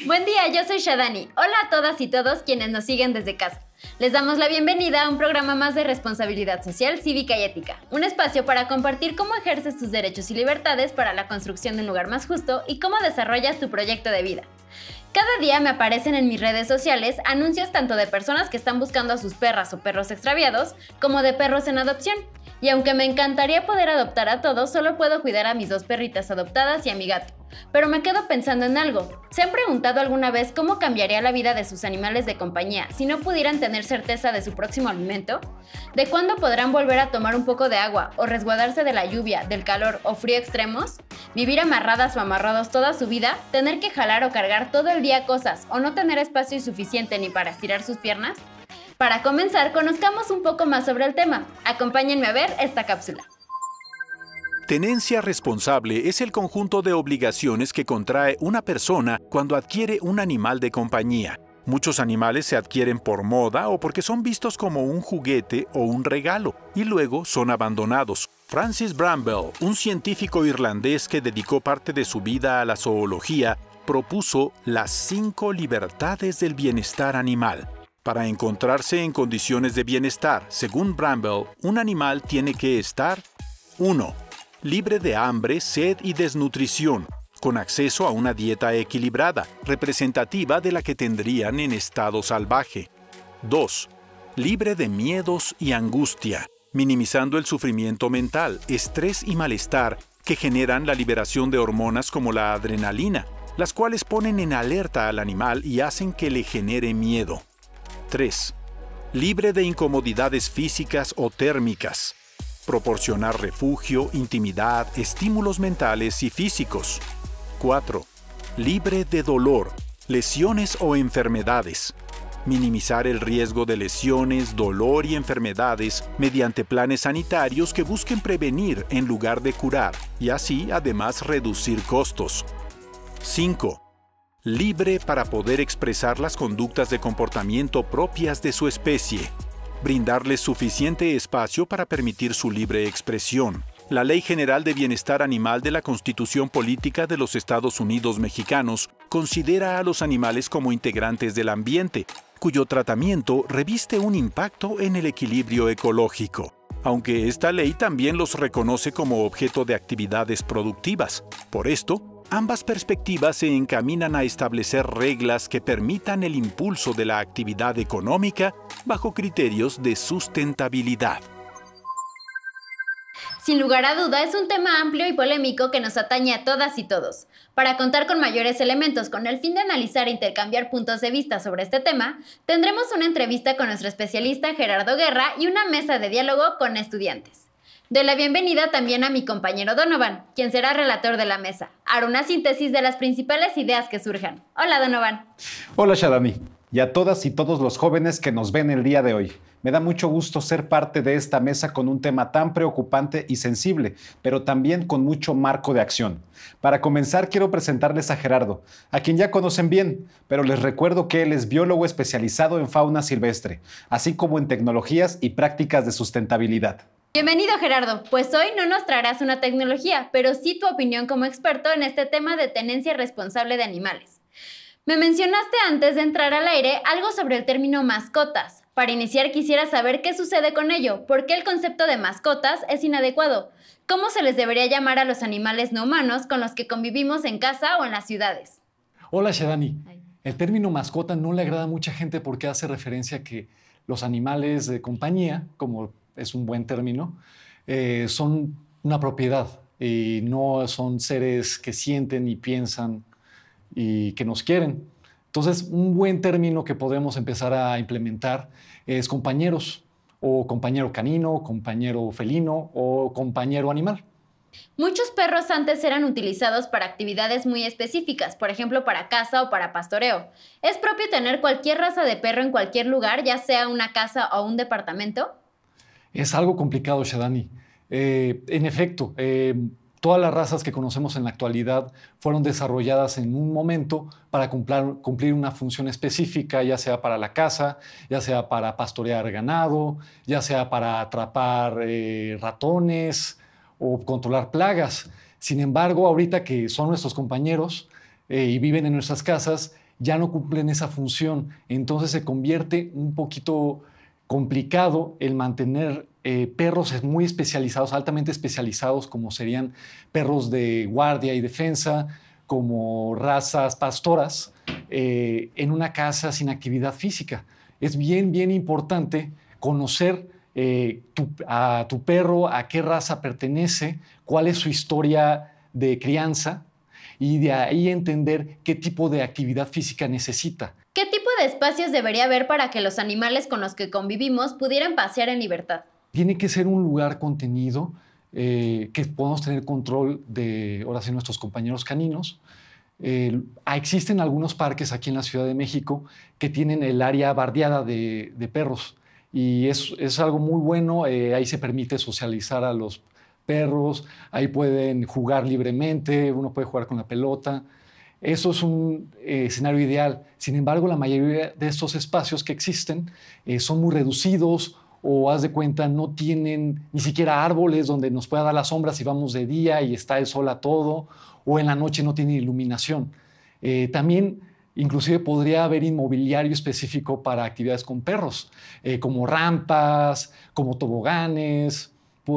Buen día, yo soy Shadani. Hola a todas y todos quienes nos siguen desde casa. Les damos la bienvenida a un programa más de responsabilidad social, cívica y ética. Un espacio para compartir cómo ejerces tus derechos y libertades para la construcción de un lugar más justo y cómo desarrollas tu proyecto de vida. Cada día me aparecen en mis redes sociales anuncios tanto de personas que están buscando a sus perras o perros extraviados, como de perros en adopción. Y aunque me encantaría poder adoptar a todos, solo puedo cuidar a mis 2 perritas adoptadas y a mi gato. Pero me quedo pensando en algo. ¿Se han preguntado alguna vez cómo cambiaría la vida de sus animales de compañía si no pudieran tener certeza de su próximo alimento? ¿De cuándo podrán volver a tomar un poco de agua o resguardarse de la lluvia, del calor o frío extremos? ¿Vivir amarradas o amarrados toda su vida? ¿Tener que jalar o cargar todo el día cosas o no tener espacio suficiente ni para estirar sus piernas? Para comenzar, conozcamos un poco más sobre el tema. Acompáñenme a ver esta cápsula. Tenencia responsable es el conjunto de obligaciones que contrae una persona cuando adquiere un animal de compañía. Muchos animales se adquieren por moda o porque son vistos como un juguete o un regalo, y luego son abandonados. Francis Bramble, un científico irlandés que dedicó parte de su vida a la zoología, propuso las 5 libertades del bienestar animal. Para encontrarse en condiciones de bienestar, según Bramble, un animal tiene que estar 1. Libre de hambre, sed y desnutrición, con acceso a una dieta equilibrada, representativa de la que tendrían en estado salvaje. 2. Libre de miedos y angustia, minimizando el sufrimiento mental, estrés y malestar que generan la liberación de hormonas como la adrenalina, las cuales ponen en alerta al animal y hacen que le genere miedo. 3. Libre de incomodidades físicas o térmicas. Proporcionar refugio, intimidad, estímulos mentales y físicos. 4. Libre de dolor, lesiones o enfermedades. Minimizar el riesgo de lesiones, dolor y enfermedades mediante planes sanitarios que busquen prevenir en lugar de curar y así además reducir costos. 5. Libre para poder expresar las conductas de comportamiento propias de su especie. Brindarles suficiente espacio para permitir su libre expresión. La Ley General de Bienestar Animal de la Constitución Política de los Estados Unidos Mexicanos considera a los animales como integrantes del ambiente, cuyo tratamiento reviste un impacto en el equilibrio ecológico, aunque esta ley también los reconoce como objeto de actividades productivas. Por esto, ambas perspectivas se encaminan a establecer reglas que permitan el impulso de la actividad económica bajo criterios de sustentabilidad. Sin lugar a duda, es un tema amplio y polémico que nos atañe a todas y todos. Para contar con mayores elementos con el fin de analizar e intercambiar puntos de vista sobre este tema, tendremos una entrevista con nuestro especialista Gerardo Guerra y una mesa de diálogo con estudiantes. Doy la bienvenida también a mi compañero Donovan, quien será relator de la mesa. Hará una síntesis de las principales ideas que surjan. Hola, Donovan. Hola, Shadani. Y a todas y todos los jóvenes que nos ven el día de hoy. Me da mucho gusto ser parte de esta mesa con un tema tan preocupante y sensible, pero también con mucho marco de acción. Para comenzar, quiero presentarles a Gerardo, a quien ya conocen bien, pero les recuerdo que él es biólogo especializado en fauna silvestre, así como en tecnologías y prácticas de sustentabilidad. Bienvenido, Gerardo. Pues hoy no nos traerás una tecnología, pero sí tu opinión como experto en este tema de tenencia responsable de animales. Me mencionaste antes de entrar al aire algo sobre el término mascotas. Para iniciar quisiera saber qué sucede con ello, por qué el concepto de mascotas es inadecuado, cómo se les debería llamar a los animales no humanos con los que convivimos en casa o en las ciudades. Hola, Shadani. El término mascota no le agrada a mucha gente porque hace referencia a que los animales de compañía, como es un buen término, son una propiedad y no son seres que sienten y piensan y que nos quieren. Entonces, un buen término que podemos empezar a implementar es compañeros, o compañero canino, compañero felino o compañero animal. Muchos perros antes eran utilizados para actividades muy específicas, por ejemplo para caza o para pastoreo. ¿Es propio tener cualquier raza de perro en cualquier lugar, ya sea una casa o un departamento? Es algo complicado, Shadani. En efecto, todas las razas que conocemos en la actualidad fueron desarrolladas en un momento para cumplir una función específica, ya sea para la caza, ya sea para pastorear ganado, ya sea para atrapar ratones o controlar plagas. Sin embargo, ahorita que son nuestros compañeros y viven en nuestras casas, ya no cumplen esa función. Entonces se convierte un poquito complicado el mantener perros muy especializados, altamente especializados, como serían perros de guardia y defensa, como razas pastoras, en una casa sin actividad física. Es bien importante conocer a tu perro, a qué raza pertenece, cuál es su historia de crianza, y de ahí entender qué tipo de actividad física necesita. ¿Qué tipo de espacios debería haber para que los animales con los que convivimos pudieran pasear en libertad? Tiene que ser un lugar contenido, que podamos tener control de, ahora sí, nuestros compañeros caninos. Existen algunos parques aquí en la Ciudad de México que tienen el área bardeada de perros, y es algo muy bueno. Ahí se permite socializar a los perros, ahí pueden jugar libremente, uno puede jugar con la pelota. Eso es un escenario ideal. Sin embargo, la mayoría de estos espacios que existen son muy reducidos, o haz de cuenta, no tienen ni siquiera árboles donde nos pueda dar la sombra si vamos de día y está el sol a todo, o en la noche no tiene iluminación. También inclusive podría haber inmobiliario específico para actividades con perros, como rampas, como toboganes.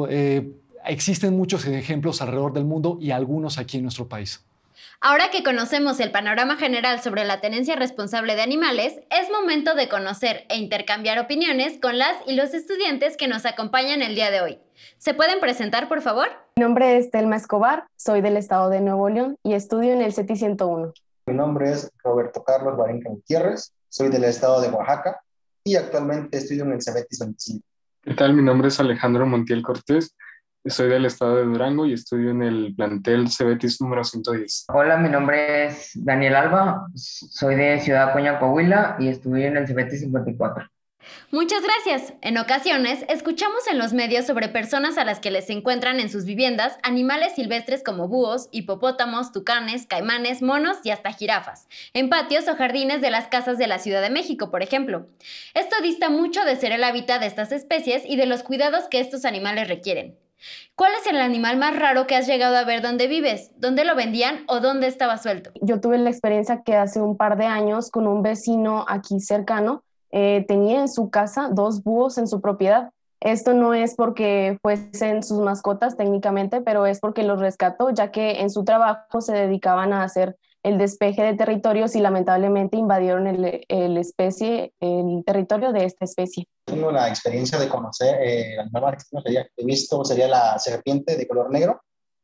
Existen muchos ejemplos alrededor del mundo y algunos aquí en nuestro país. Ahora que conocemos el panorama general sobre la tenencia responsable de animales, es momento de conocer e intercambiar opiniones con las y los estudiantes que nos acompañan el día de hoy. ¿Se pueden presentar, por favor? Mi nombre es Telma Escobar, soy del estado de Nuevo León y estudio en el CETI 101. Mi nombre es Roberto Carlos Barenca Gutiérrez, soy del estado de Oaxaca y actualmente estudio en el CEBETIS 25. ¿Qué tal? Mi nombre es Alejandro Montiel Cortés, soy del estado de Durango y estudio en el plantel CEBETIS número 110. Hola, mi nombre es Daniel Alba, soy de Ciudad Acuña, Coahuila y estudio en el CEBETIS 54. Muchas gracias. En ocasiones, escuchamos en los medios sobre personas a las que les encuentran en sus viviendas animales silvestres como búhos, hipopótamos, tucanes, caimanes, monos y hasta jirafas, en patios o jardines de las casas de la Ciudad de México, por ejemplo. Esto dista mucho de ser el hábitat de estas especies y de los cuidados que estos animales requieren. ¿Cuál es el animal más raro que has llegado a ver donde vives? ¿Dónde lo vendían o dónde estaba suelto? Yo tuve la experiencia que hace un par de años con un vecino aquí cercano, tenía en su casa 2 búhos en su propiedad. Esto no es porque fuesen sus mascotas técnicamente, pero es porque los rescató, ya que en su trabajo se dedicaban a hacer el despeje de territorios y lamentablemente invadieron el territorio de esta especie. Tengo la experiencia de conocer el animal más extraño que he visto, sería la serpiente de color negro.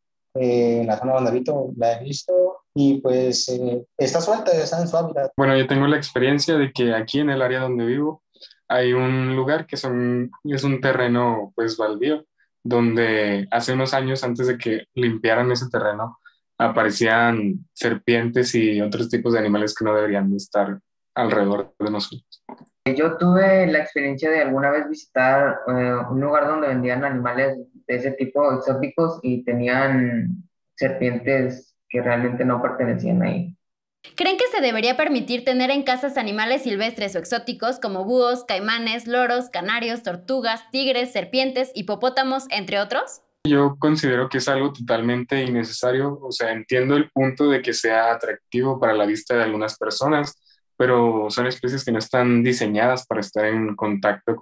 En la zona donde habito la he visto y pues está suelta, está en su hábitat. Bueno, yo tengo la experiencia de que aquí en el área donde vivo hay un lugar que es un terreno pues baldío, donde hace unos años, antes de que limpiaran ese terreno, aparecían serpientes y otros tipos de animales que no deberían estar alrededor de nosotros. Yo tuve la experiencia de alguna vez visitar un lugar donde vendían animales de ese tipo exóticos y tenían serpientes que realmente no pertenecían ahí. ¿Creen que se debería permitir tener en casas animales silvestres o exóticos como búhos, caimanes, loros, canarios, tortugas, tigres, serpientes, hipopótamos, entre otros? Yo considero que es algo totalmente innecesario. O sea, entiendo el punto de que sea atractivo para la vista de algunas personas, pero son especies que no están diseñadas para estar en contacto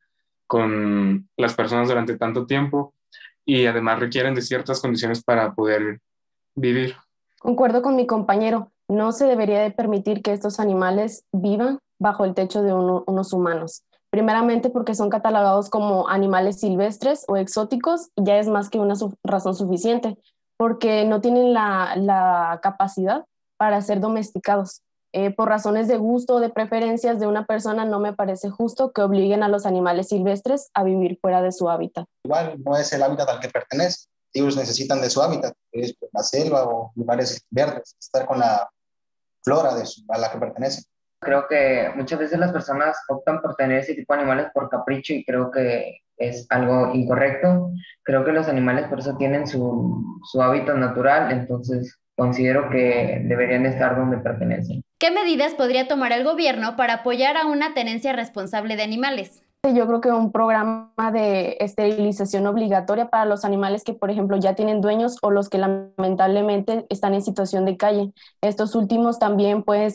con las personas durante tanto tiempo, y además requieren de ciertas condiciones para poder vivir. Concuerdo con mi compañero, no se debería de permitir que estos animales vivan bajo el techo de unos humanos. Primeramente porque son catalogados como animales silvestres o exóticos, y ya es más que una razón suficiente, porque no tienen la capacidad para ser domesticados. Por razones de gusto o de preferencias de una persona, no me parece justo que obliguen a los animales silvestres a vivir fuera de su hábitat. Igual no es el hábitat al que pertenece. Ellos necesitan de su hábitat, que es la selva o lugares verdes, estar con la flora a la que pertenecen. Creo que muchas veces las personas optan por tener ese tipo de animales por capricho y creo que es algo incorrecto. Creo que los animales por eso tienen su hábitat natural, entonces considero que deberían estar donde pertenecen. ¿Qué medidas podría tomar el gobierno para apoyar a una tenencia responsable de animales? Yo creo que un programa de esterilización obligatoria para los animales que, por ejemplo, ya tienen dueños o los que lamentablemente están en situación de calle. Estos últimos también pueden ser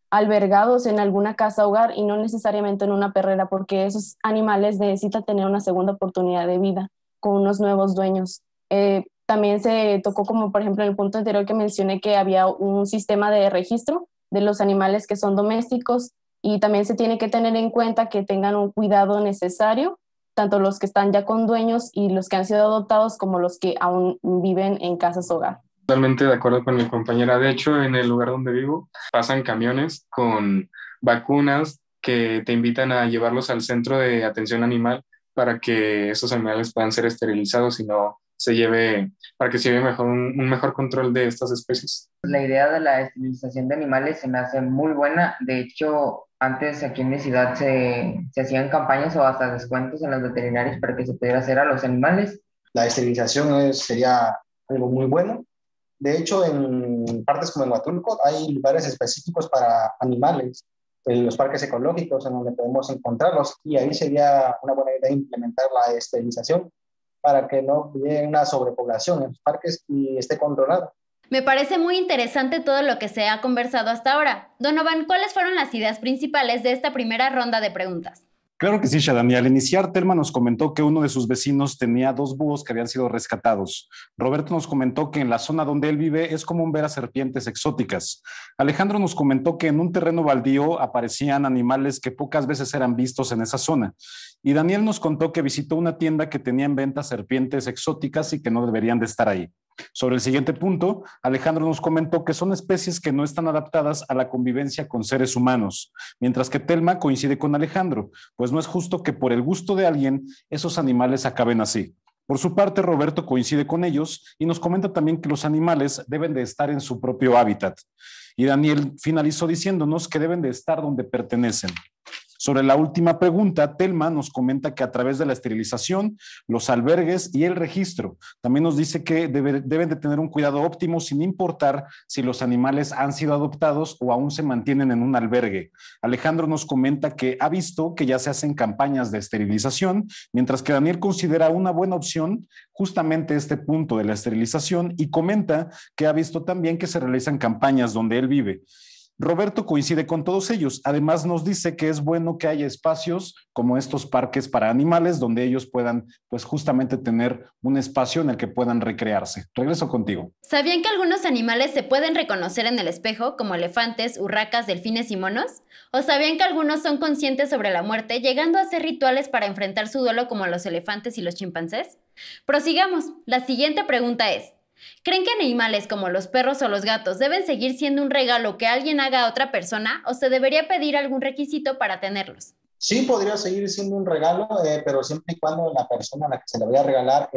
albergados en alguna casa hogar y no necesariamente en una perrera, porque esos animales necesitan tener una segunda oportunidad de vida con unos nuevos dueños. También se tocó, como por ejemplo en el punto anterior que mencioné, que había un sistema de registro de los animales que son domésticos, y también se tiene que tener en cuenta que tengan un cuidado necesario, tanto los que están ya con dueños y los que han sido adoptados como los que aún viven en casas hogar. Totalmente de acuerdo con mi compañera. De hecho, en el lugar donde vivo pasan camiones con vacunas que te invitan a llevarlos al centro de atención animal para que esos animales puedan ser esterilizados y no se lleve, para que se lleve mejor un mejor control de estas especies. La idea de la esterilización de animales se me hace muy buena. De hecho, antes aquí en mi ciudad se hacían campañas o hasta descuentos en los veterinarios para que se pudiera hacer a los animales. La esterilización sería algo muy bueno. De hecho, en partes como en Huatulco hay lugares específicos para animales, en los parques ecológicos en donde podemos encontrarlos, y ahí sería una buena idea implementar la esterilización para que no llegue una sobrepoblación en los parques y esté controlada. Me parece muy interesante todo lo que se ha conversado hasta ahora. Donovan, ¿cuáles fueron las ideas principales de esta primera ronda de preguntas? Claro que sí, Shadani. Al iniciar, Telma nos comentó que uno de sus vecinos tenía 2 búhos que habían sido rescatados. Roberto nos comentó que en la zona donde él vive es común ver a serpientes exóticas. Alejandro nos comentó que en un terreno baldío aparecían animales que pocas veces eran vistos en esa zona. Y Daniel nos contó que visitó una tienda que tenía en venta serpientes exóticas y que no deberían de estar ahí. Sobre el siguiente punto, Alejandro nos comentó que son especies que no están adaptadas a la convivencia con seres humanos, mientras que Telma coincide con Alejandro, pues no es justo que por el gusto de alguien esos animales acaben así. Por su parte, Roberto coincide con ellos y nos comenta también que los animales deben de estar en su propio hábitat. Y Daniel finalizó diciéndonos que deben de estar donde pertenecen. Sobre la última pregunta, Telma nos comenta que a través de la esterilización, los albergues y el registro, también nos dice que deben de tener un cuidado óptimo sin importar si los animales han sido adoptados o aún se mantienen en un albergue. Alejandro nos comenta que ha visto que ya se hacen campañas de esterilización, mientras que Daniel considera una buena opción justamente este punto de la esterilización y comenta que ha visto también que se realizan campañas donde él vive. Roberto coincide con todos ellos. Además nos dice que es bueno que haya espacios como estos parques para animales donde ellos puedan, pues justamente tener un espacio en el que puedan recrearse. Regreso contigo. ¿Sabían que algunos animales se pueden reconocer en el espejo, como elefantes, urracas, delfines y monos? ¿O sabían que algunos son conscientes sobre la muerte, llegando a hacer rituales para enfrentar su duelo como los elefantes y los chimpancés? Prosigamos. La siguiente pregunta es: ¿creen que animales como los perros o los gatos deben seguir siendo un regalo que alguien haga a otra persona, o se debería pedir algún requisito para tenerlos? Sí, podría seguir siendo un regalo, pero siempre y cuando la persona a la que se le vaya a regalar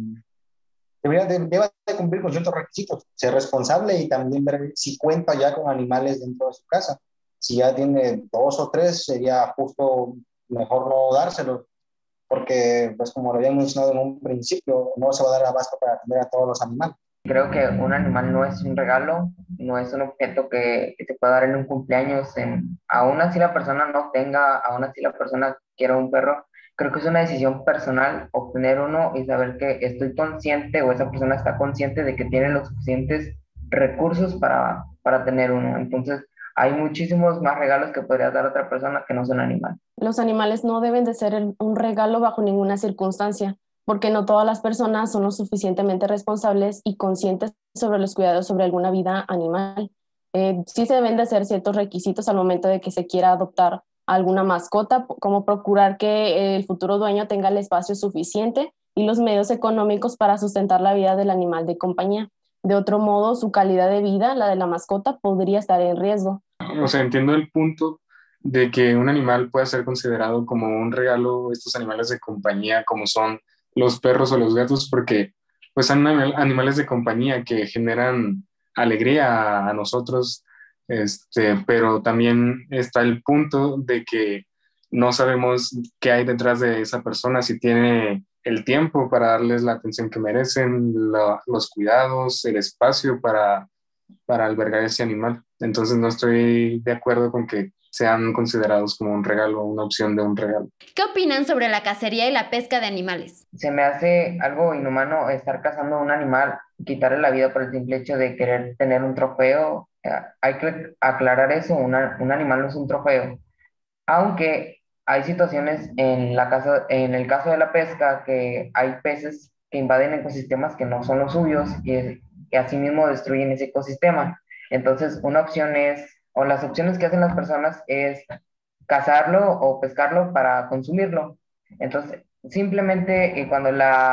deba de cumplir con ciertos requisitos, ser responsable y también ver si cuenta ya con animales dentro de su casa. Si ya tiene 2 o 3, sería justo mejor no dárselos, porque, pues como lo había mencionado en un principio, no se va a dar abasto para atender a todos los animales. Creo que un animal no es un regalo, no es un objeto que te pueda dar en un cumpleaños. Aún así la persona no tenga, aún así la persona quiera un perro, creo que es una decisión personal obtener uno y saber que estoy consciente o esa persona está consciente de que tiene los suficientes recursos para tener uno. Entonces, hay muchísimos más regalos que podría dar otra persona que no son animal. Los animales no deben de ser un regalo bajo ninguna circunstancia, porque no todas las personas son lo suficientemente responsables y conscientes sobre los cuidados sobre alguna vida animal. Sí se deben de hacer ciertos requisitos al momento de que se quiera adoptar alguna mascota, como procurar que el futuro dueño tenga el espacio suficiente y los medios económicos para sustentar la vida del animal de compañía. De otro modo, su calidad de vida, la de la mascota, podría estar en riesgo. O sea, entiendo el punto de que un animal pueda ser considerado como un regalo, estos animales de compañía como son los perros o los gatos, porque pues son animales de compañía que generan alegría a nosotros, pero también está el punto de que no sabemos qué hay detrás de esa persona, si tiene el tiempo para darles la atención que merecen, los cuidados, el espacio para para albergar ese animal. Entonces no estoy de acuerdo con que sean considerados como un regalo, una opción de un regalo. ¿Qué opinan sobre la cacería y la pesca de animales? Se me hace algo inhumano estar cazando un animal, quitarle la vida por el simple hecho de querer tener un trofeo. Hay que aclarar eso, un animal no es un trofeo. Aunque hay situaciones en el caso de la pesca que hay peces que invaden ecosistemas que no son los suyos y asimismo destruyen ese ecosistema. Entonces, una opción es, o las opciones que hacen las personas es cazarlo o pescarlo para consumirlo. Entonces, simplemente cuando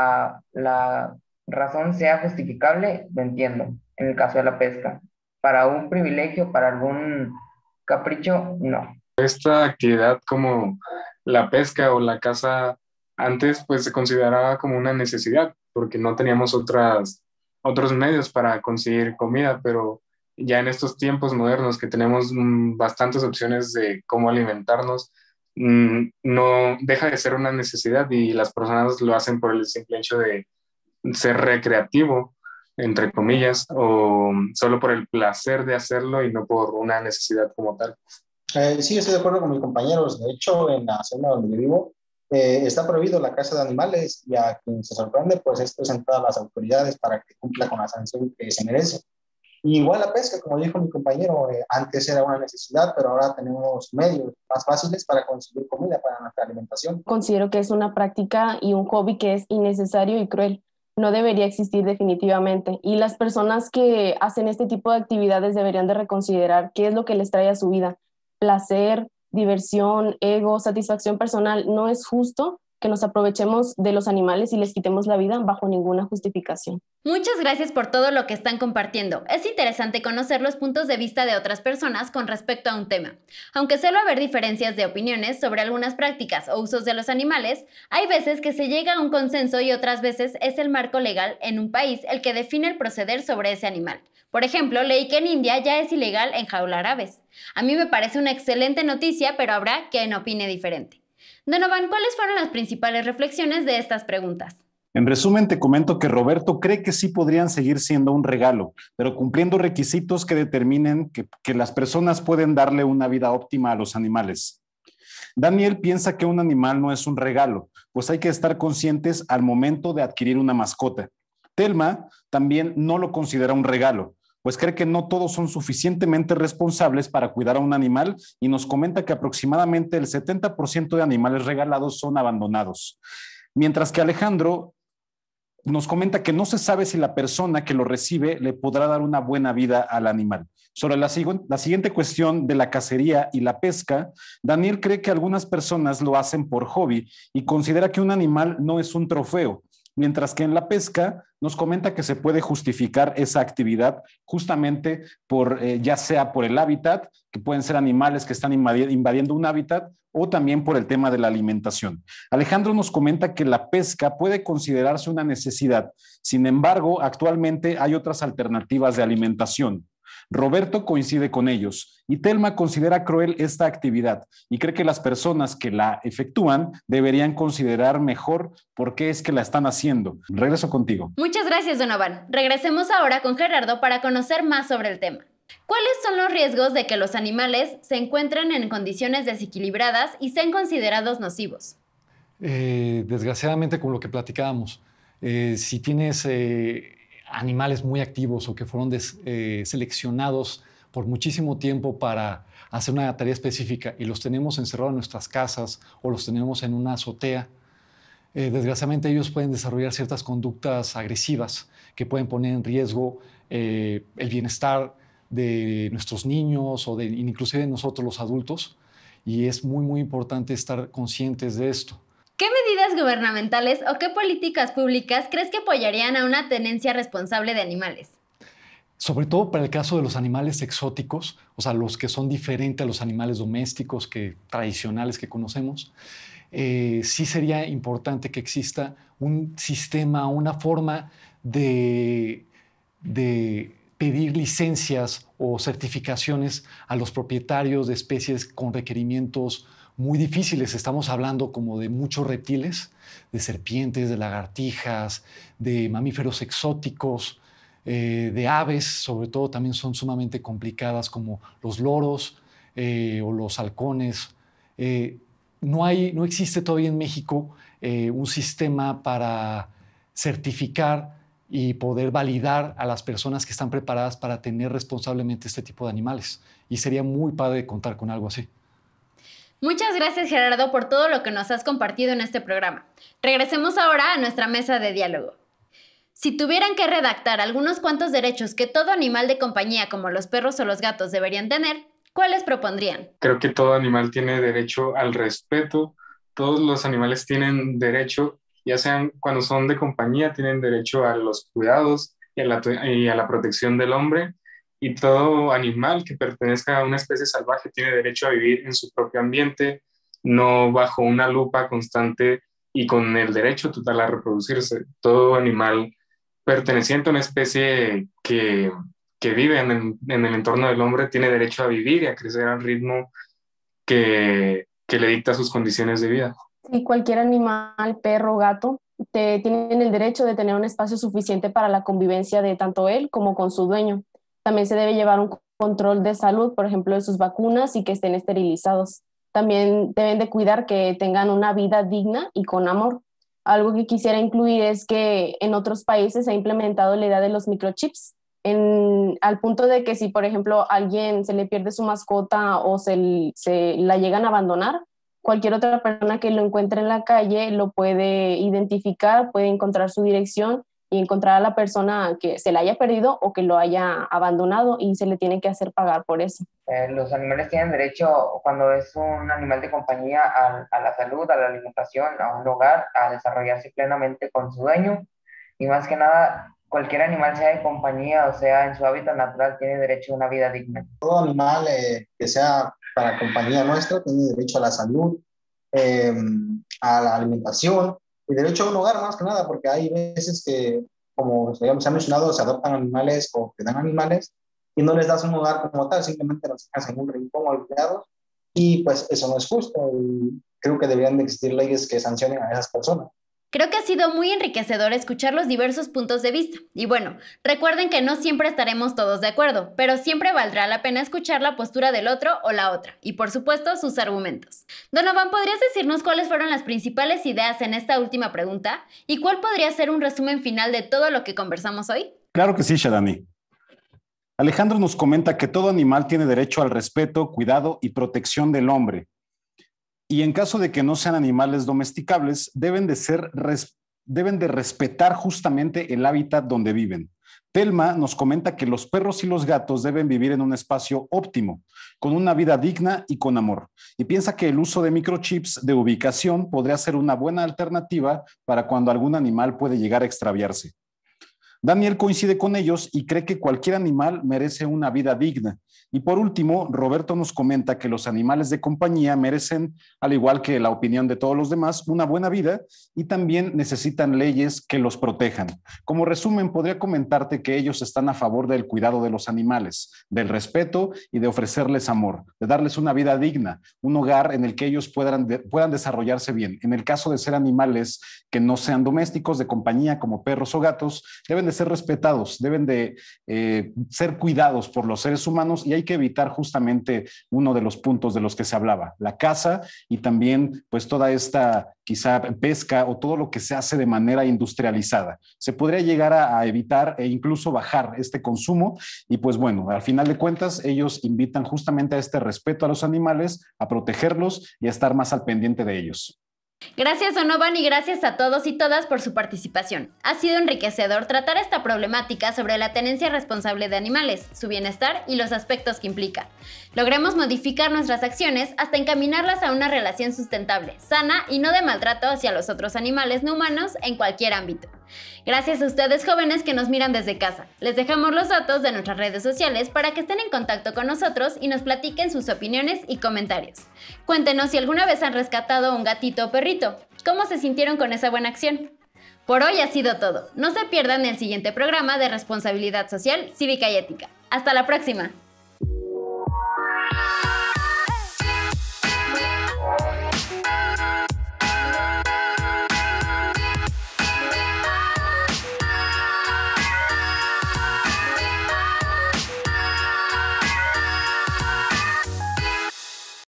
la razón sea justificable, lo entiendo, en el caso de la pesca. Para un privilegio, para algún capricho, no. Esta actividad como la pesca o la caza antes pues se consideraba como una necesidad porque no teníamos otros medios para conseguir comida, pero ya en estos tiempos modernos que tenemos bastantes opciones de cómo alimentarnos, no deja de ser una necesidad y las personas lo hacen por el simple hecho de ser recreativo, entre comillas, o solo por el placer de hacerlo y no por una necesidad como tal. Sí, estoy de acuerdo con mis compañeros. De hecho, en la zona donde yo vivo, está prohibido la caza de animales y a quien se sorprende, pues es presentada a las autoridades para que cumpla con la sanción que se merece. Y igual la pesca, como dijo mi compañero, antes era una necesidad, pero ahora tenemos medios más fáciles para conseguir comida para nuestra alimentación. Considero que es una práctica y un hobby que es innecesario y cruel. No debería existir definitivamente. Y las personas que hacen este tipo de actividades deberían de reconsiderar qué es lo que les trae a su vida. Placer, diversión, ego, satisfacción personal. No es justo que nos aprovechemos de los animales y les quitemos la vida bajo ninguna justificación. Muchas gracias por todo lo que están compartiendo. Es interesante conocer los puntos de vista de otras personas con respecto a un tema. Aunque suele haber diferencias de opiniones sobre algunas prácticas o usos de los animales, hay veces que se llega a un consenso y otras veces es el marco legal en un país el que define el proceder sobre ese animal. Por ejemplo, leí que en India ya es ilegal enjaular aves. A mí me parece una excelente noticia, pero habrá quien opine diferente. Donovan, ¿cuáles fueron las principales reflexiones de estas preguntas? En resumen, te comento que Roberto cree que sí podrían seguir siendo un regalo, pero cumpliendo requisitos que determinen que las personas pueden darle una vida óptima a los animales. Daniel piensa que un animal no es un regalo, pues hay que estar conscientes al momento de adquirir una mascota. Telma también no lo considera un regalo, pues cree que no todos son suficientemente responsables para cuidar a un animal y nos comenta que aproximadamente el 70% de animales regalados son abandonados. Mientras que Alejandro nos comenta que no se sabe si la persona que lo recibe le podrá dar una buena vida al animal. Sobre la siguiente cuestión de la cacería y la pesca, Daniel cree que algunas personas lo hacen por hobby y considera que un animal no es un trofeo, mientras que en la pesca nos comenta que se puede justificar esa actividad justamente por, ya sea por el hábitat, que pueden ser animales que están invadiendo un hábitat, o también por el tema de la alimentación. Alejandro nos comenta que la pesca puede considerarse una necesidad, sin embargo, actualmente hay otras alternativas de alimentación. Roberto coincide con ellos y Telma considera cruel esta actividad y cree que las personas que la efectúan deberían considerar mejor por qué es que la están haciendo. Regreso contigo. Muchas gracias, Donovan. Regresemos ahora con Gerardo para conocer más sobre el tema. ¿Cuáles son los riesgos de que los animales se encuentren en condiciones desequilibradas y sean considerados nocivos? Desgraciadamente, con lo que platicábamos, si tienes animales muy activos o que fueron seleccionados por muchísimo tiempo para hacer una tarea específica y los tenemos encerrados en nuestras casas o los tenemos en una azotea, desgraciadamente ellos pueden desarrollar ciertas conductas agresivas que pueden poner en riesgo el bienestar de nuestros niños o inclusive de nosotros los adultos, y es muy, muy importante estar conscientes de esto. ¿Qué medidas gubernamentales o qué políticas públicas crees que apoyarían a una tenencia responsable de animales? Sobre todo para el caso de los animales exóticos, o sea, los que son diferentes a los animales domésticos tradicionales que conocemos, sí sería importante que exista un sistema, una forma de pedir licencias o certificaciones a los propietarios de especies con requerimientos muy difíciles. Estamos hablando como de muchos reptiles, de serpientes, de lagartijas, de mamíferos exóticos. de aves, sobre todo, también son sumamente complicadas, como los loros o los halcones. No existe todavía en México un sistema para certificar y poder validar a las personas que están preparadas para tener responsablemente este tipo de animales. Y sería muy padre contar con algo así. Muchas gracias, Gerardo, por todo lo que nos has compartido en este programa. Regresemos ahora a nuestra mesa de diálogo. Si tuvieran que redactar algunos cuantos derechos que todo animal de compañía, como los perros o los gatos, deberían tener, ¿cuáles propondrían? Creo que todo animal tiene derecho al respeto. Todos los animales tienen derecho, ya sean cuando son de compañía, tienen derecho a los cuidados y a la protección del hombre. Y todo animal que pertenezca a una especie salvaje tiene derecho a vivir en su propio ambiente, no bajo una lupa constante y con el derecho total a reproducirse. Todo animal perteneciente a una especie que vive en el entorno del hombre tiene derecho a vivir y a crecer al ritmo que le dicta sus condiciones de vida. Sí, cualquier animal, perro, gato, tienen el derecho de tener un espacio suficiente para la convivencia de tanto él como con su dueño. También se debe llevar un control de salud, por ejemplo, de sus vacunas y que estén esterilizados. También deben de cuidar que tengan una vida digna y con amor. Algo que quisiera incluir es que en otros países se ha implementado la idea de los microchips, al punto de que si, por ejemplo, a alguien se le pierde su mascota o se la llegan a abandonar, cualquier otra persona que lo encuentre en la calle lo puede identificar, puede encontrar su dirección y encontrar a la persona que se la haya perdido o que lo haya abandonado y se le tiene que hacer pagar por eso. Los animales tienen derecho, cuando es un animal de compañía, a la salud, a la alimentación, a un hogar, a desarrollarse plenamente con su dueño. Y más que nada, cualquier animal, sea de compañía o sea en su hábitat natural, tiene derecho a una vida digna. Todo animal que sea para compañía nuestra tiene derecho a la salud, a la alimentación y derecho a un hogar, más que nada, porque hay veces que, como se ha mencionado, se adoptan animales o te dan animales y no les das un hogar como tal, simplemente los dejas en un rincón olvidados, y pues eso no es justo, y creo que deberían de existir leyes que sancionen a esas personas. Creo que ha sido muy enriquecedor escuchar los diversos puntos de vista. Y bueno, recuerden que no siempre estaremos todos de acuerdo, pero siempre valdrá la pena escuchar la postura del otro o la otra, y por supuesto sus argumentos. Donovan, ¿podrías decirnos cuáles fueron las principales ideas en esta última pregunta? ¿Y cuál podría ser un resumen final de todo lo que conversamos hoy? Claro que sí, Shadani. Alejandro nos comenta que todo animal tiene derecho al respeto, cuidado y protección del hombre. Y en caso de que no sean animales domesticables, deben de respetar justamente el hábitat donde viven. Telma nos comenta que los perros y los gatos deben vivir en un espacio óptimo, con una vida digna y con amor. Y piensa que el uso de microchips de ubicación podría ser una buena alternativa para cuando algún animal puede llegar a extraviarse. Daniel coincide con ellos y cree que cualquier animal merece una vida digna. Y por último, Roberto nos comenta que los animales de compañía merecen, al igual que la opinión de todos los demás, una buena vida y también necesitan leyes que los protejan. Como resumen, podría comentarte que ellos están a favor del cuidado de los animales, del respeto y de ofrecerles amor, de darles una vida digna, un hogar en el que ellos puedan desarrollarse bien. En el caso de ser animales que no sean domésticos, de compañía, como perros o gatos, deben de ser respetados, deben de ser cuidados por los seres humanos, y hay que evitar justamente uno de los puntos de los que se hablaba, la caza y también pues toda esta quizá pesca o todo lo que se hace de manera industrializada. Se podría llegar a evitar e incluso bajar este consumo y pues bueno, al final de cuentas ellos invitan justamente a este respeto a los animales, a protegerlos y a estar más al pendiente de ellos. Gracias, Donovan, y gracias a todos y todas por su participación. Ha sido enriquecedor tratar esta problemática sobre la tenencia responsable de animales, su bienestar y los aspectos que implica. Logremos modificar nuestras acciones hasta encaminarlas a una relación sustentable, sana y no de maltrato hacia los otros animales no humanos en cualquier ámbito. Gracias a ustedes, jóvenes que nos miran desde casa. Les dejamos los datos de nuestras redes sociales para que estén en contacto con nosotros y nos platiquen sus opiniones y comentarios. Cuéntenos si alguna vez han rescatado un gatito o perrito. ¿Cómo se sintieron con esa buena acción? Por hoy ha sido todo. No se pierdan el siguiente programa de Responsabilidad Social, Cívica y Ética. ¡Hasta la próxima!